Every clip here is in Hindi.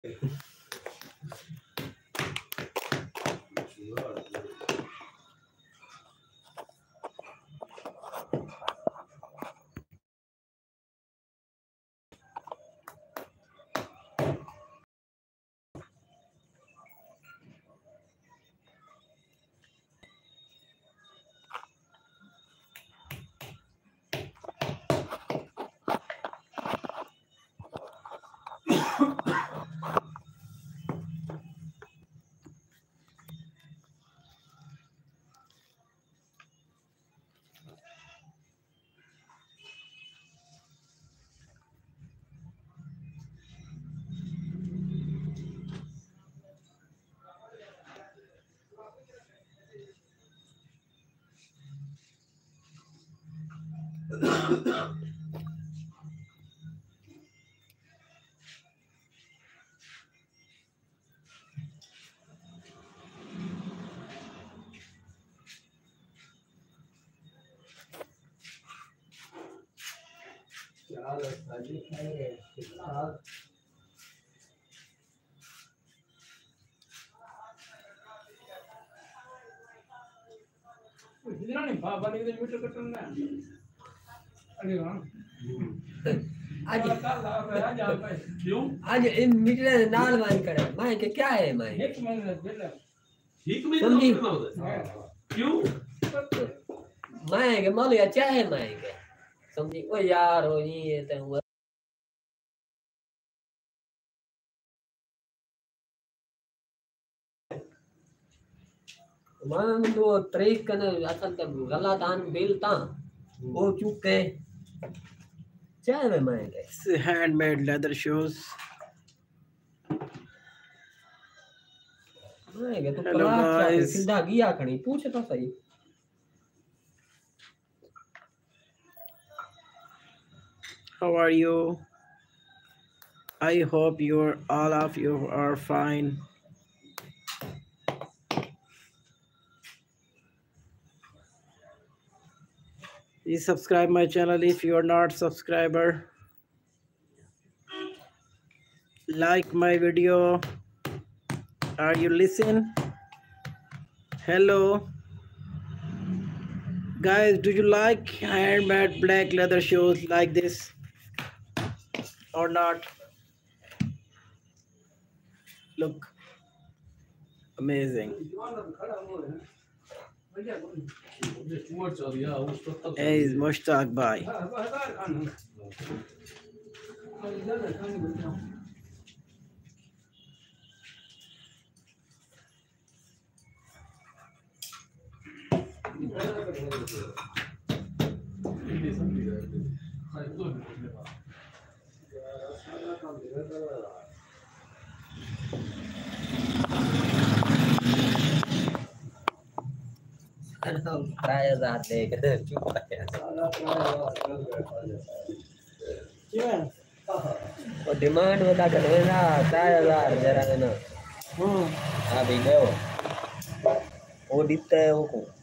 आज इन मीटर नाल मान करे मैं के क्या है मैं एक समझी क्यों मैं के माल या चाहे मैं के समझी ओ यार हो ये तो man do trick kan asan kan galatan bil ta वो चुके चाहे में मांगे handmade leather shoes. मांगे तो Hello guys, सीधा गया खड़ी पूछ तो सही how are you? I hope all of you are fine. Please subscribe my channel if you are not subscriber. Like my video. Are you listening? Hello. Guys, do you like handmade black leather shoes like this or not? Look. Amazing. Hey, is Mushtaq bhai. और डिमांड बता कर ना 4000 जरा ना हां भी दो वो दिते है वो को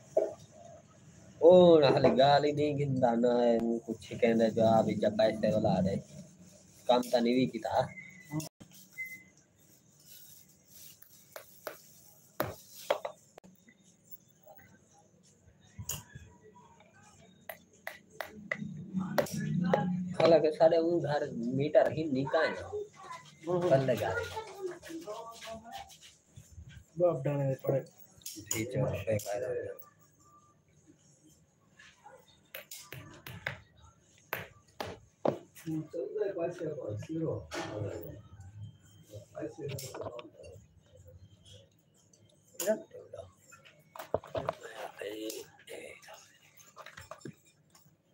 ओ हाल गाली नहीं गिंदा ना है कुछ कहने जो आ भी जब पैसे वाला दे काम तो नहीं भी किता हालांकि सारे उन घर मीटर ही निकाय कल लगा बाप डाले पड़े टीचर से कर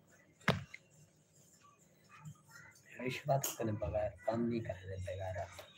रिश्वत के बगैर काम नहीं करने बगैर